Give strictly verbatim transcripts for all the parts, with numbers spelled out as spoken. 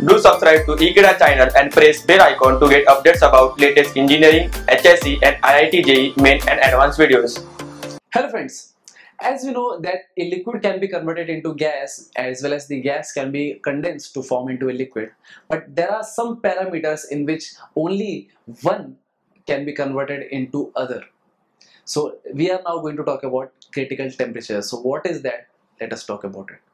Do subscribe to Ekeeda channel and press bell icon to get updates about latest engineering, H S C and I I T J E E main and advanced videos. Hello friends, as we know that a liquid can be converted into gas as well as the gas can be condensed to form into a liquid, but there are some parameters in which only one can be converted into other. So we are now going to talk about critical temperature. So what is that? Let us talk about it.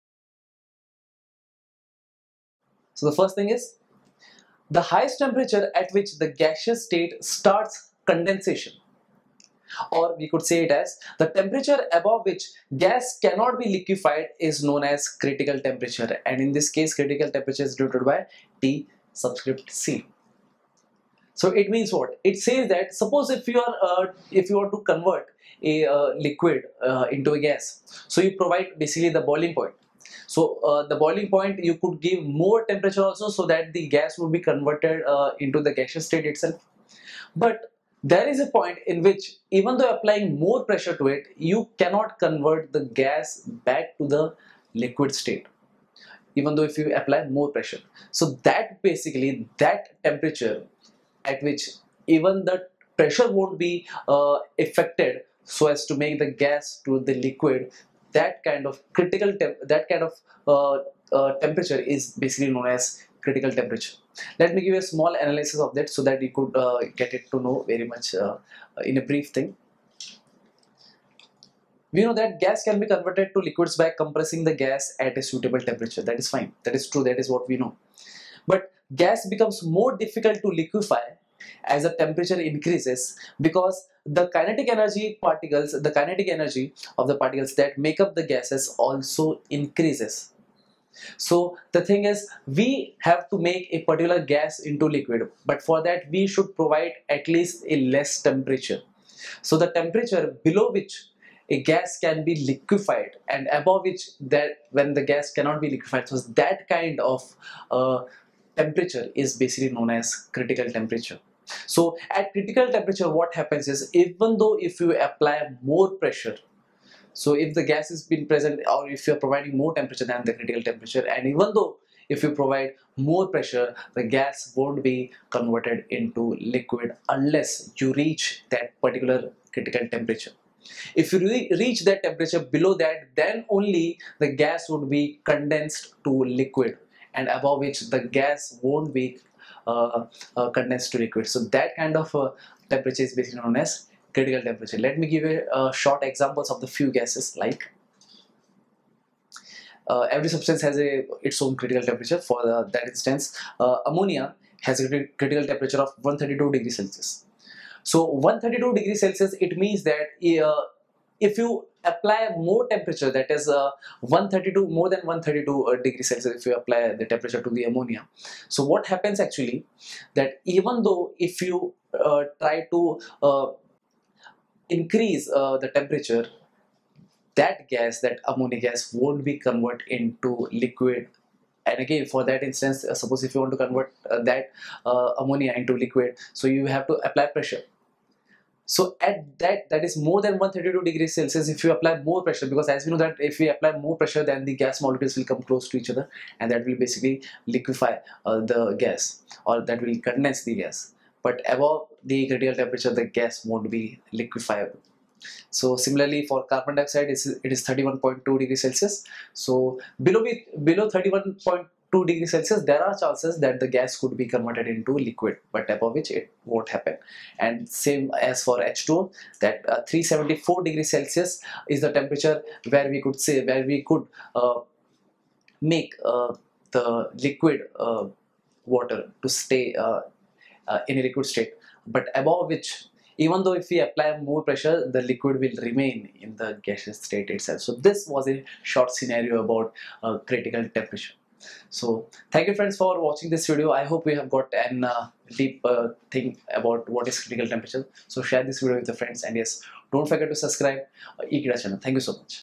So the first thing is the highest temperature at which the gaseous state starts condensation, or we could say it as the temperature above which gas cannot be liquefied is known as critical temperature, and in this case critical temperature is denoted by T subscript C. So it means what? It says that suppose if you are uh, if you want to convert a uh, liquid uh, into a gas, so you provide basically the boiling point. So uh, the boiling point, you could give more temperature also so that the gas would be converted uh, into the gaseous state itself. But there is a point in which even though applying more pressure to it, you cannot convert the gas back to the liquid state, even though if you apply more pressure. So that basically that temperature at which even the pressure won't be uh, affected so as to make the gas to the liquid, that kind of critical temp that kind of uh, uh, temperature is basically known as critical temperature. Let me give you a small analysis of that so that you could uh, get it to know very much uh, in a brief thing. We know that gas can be converted to liquids by compressing the gas at a suitable temperature. That is fine. That is true. That is what we know. But gas becomes more difficult to liquefy as the temperature increases, because the kinetic energy particles, the kinetic energy of the particles that make up the gases also increases. So the thing is, we have to make a particular gas into liquid, but for that we should provide at least a less temperature. So the temperature below which a gas can be liquefied and above which that when the gas cannot be liquefied, so that kind of uh, temperature is basically known as critical temperature. So at critical temperature, what happens is, even though if you apply more pressure, so if the gas is been present, or if you're providing more temperature than the critical temperature, and even though if you provide more pressure, the gas won't be converted into liquid unless you reach that particular critical temperature. If you re reach that temperature below that, then only the gas would be condensed to liquid, and above which the gas won't be uh, uh, condensed to liquid. So that kind of uh, temperature is basically known as critical temperature. Let me give you uh, short examples of the few gases. Like uh, every substance has a its own critical temperature. For the, that instance, uh, ammonia has a critical temperature of one hundred thirty-two degrees Celsius. So one hundred thirty-two degrees Celsius, it means that uh, if you apply more temperature, that is uh, one hundred thirty-two, more than one hundred thirty-two uh, degrees Celsius, if you apply the temperature to the ammonia, so what happens actually, that even though if you uh, try to uh, increase uh, the temperature, that gas, that ammonia gas, won't be converted into liquid. And again, for that instance, uh, suppose if you want to convert uh, that uh, ammonia into liquid, so you have to apply pressure. So at that, that is more than one hundred thirty-two degrees Celsius, if you apply more pressure, because as we know that if we apply more pressure, then the gas molecules will come close to each other, and that will basically liquefy uh, the gas, or that will condense the gas. But above the critical temperature, the gas won't be liquefiable. So similarly for carbon dioxide, it is thirty-one point two degrees Celsius. So below below thirty-one point two degrees Celsius, there are chances that the gas could be converted into liquid, but above which it won't happen. And same as for H two O, that uh, three hundred seventy-four degrees Celsius is the temperature where we could say where we could uh, make uh, the liquid uh, water to stay uh, uh, in a liquid state, but above which, even though if we apply more pressure, the liquid will remain in the gaseous state itself. So this was a short scenario about uh, critical temperature. So thank you friends for watching this video. I hope we have got an uh, deep uh, thing about what is critical temperature. So share this video with your friends, and yes, don't forget to subscribe uh, Ekeeda channel. Thank you so much.